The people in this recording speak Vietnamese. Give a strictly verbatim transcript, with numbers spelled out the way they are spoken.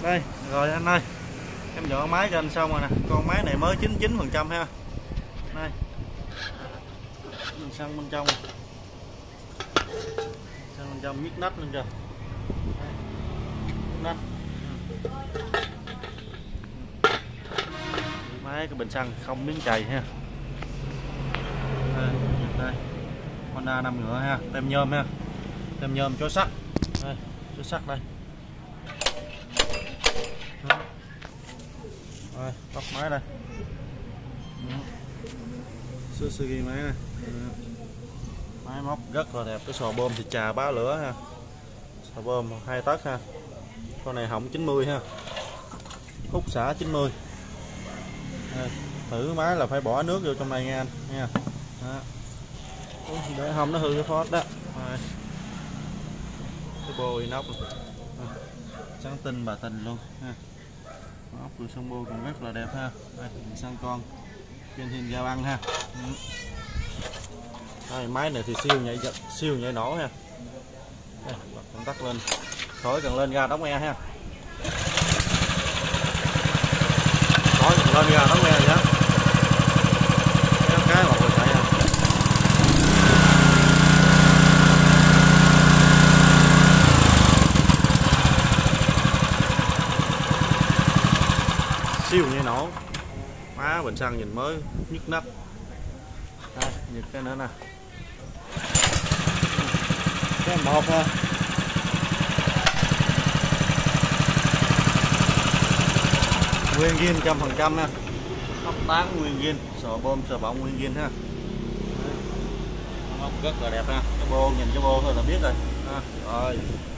Đây rồi anh ơi, em dọn máy cho anh xong rồi nè. Con máy này mới chín mươi chín phần trăm ha. Đây mình xăng bên trong, xăng bên trong nhức nách lên chưa, nách máy cái bình xăng không miếng chày ha. Đây, đây. Honda năm ngựa ha, tem nhôm ha, tem nhôm chối sắt. Đây, chối sắt đây. Đó. Rồi, tóc máy đây. Suzuki máy này. Máy móc rất là đẹp, cái sò bơm thì trà bá lửa ha. Sò bơm hai tấc ha. Con này hỏng chín mươi ha. Hút xả chín mươi. Đây, thử máy là phải bỏ nước vô trong này nha anh nha. Đó. Để không nó hư cái phốt đó. Rồi. Cái bô inox trắng tinh bà tình luôn ha. Ốc từ sông bô còn rất là đẹp ha. Đây, mình xăng con trên thiên giao ăn ha. Đây, máy này thì siêu nhạy siêu nhạy nổ ha. Đây, bật công tắc lên, khói cần lên ra đóng e ha. Khói cần lên ra đóng e vậy đó. Cái một rồi chạy ha. Siêu nhạy nổ, má bình xăng nhìn mới nhức nách. Đây, nhật cái nữa nè, cái một ha. Nguyên zin trăm phần trăm ha, ốc tán nguyên zin, sò bơm sò bọng nguyên zin ha. Ốc rất là đẹp ha, cái bô nhìn cái bô thôi là biết rồi ha. Rồi